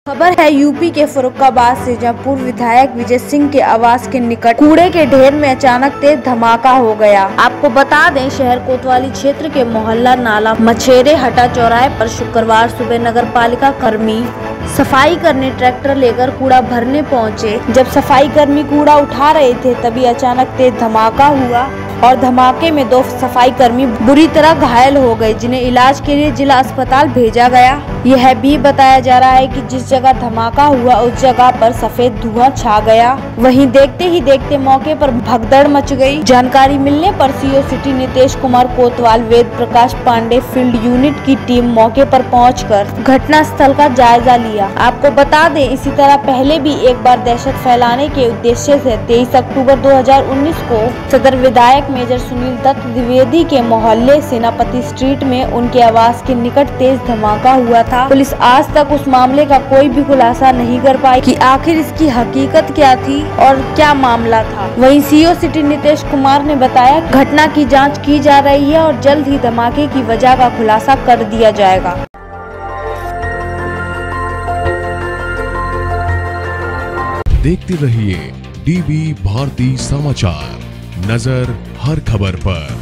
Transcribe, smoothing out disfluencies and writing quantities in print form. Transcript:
खबर है यूपी के फर्रुखाबाद से, जहां पूर्व विधायक विजय सिंह के आवास के निकट कूड़े के ढेर में अचानक तेज धमाका हो गया। आपको बता दें, शहर कोतवाली क्षेत्र के मोहल्ला नाला मछेरे हटा चौराहे पर शुक्रवार सुबह नगर पालिका कर्मी सफाई करने ट्रैक्टर लेकर कूड़ा भरने पहुंचे। जब सफाई कर्मी कूड़ा उठा रहे थे तभी अचानक तेज धमाका हुआ और धमाके में 2 सफाई कर्मी बुरी तरह घायल हो गए, जिन्हें इलाज के लिए जिला अस्पताल भेजा गया। यह भी बताया जा रहा है कि जिस जगह धमाका हुआ उस जगह पर सफेद धुआं छा गया। वहीं देखते ही देखते मौके पर भगदड़ मच गई। जानकारी मिलने पर सीओ सिटी नितेश कुमार कोतवाल, वेद प्रकाश पांडे फील्ड यूनिट की टीम मौके पर पहुंचकर घटना स्थल का जायजा लिया। आपको बता दें, इसी तरह पहले भी एक बार दहशत फैलाने के उद्देश्य से 23 अक्टूबर 2019 को सदर विधायक मेजर सुनील दत्त द्विवेदी के मोहल्ले सेनापति स्ट्रीट में उनके आवास के निकट तेज धमाका हुआ था। पुलिस आज तक उस मामले का कोई भी खुलासा नहीं कर पाई कि आखिर इसकी हकीकत क्या थी और क्या मामला था। वहीं सीओ सिटी नितेश कुमार ने बताया, घटना की जांच की जा रही है और जल्द ही धमाके की वजह का खुलासा कर दिया जाएगा। देखते रहिए डीवी भारती समाचार, नजर हर खबर पर।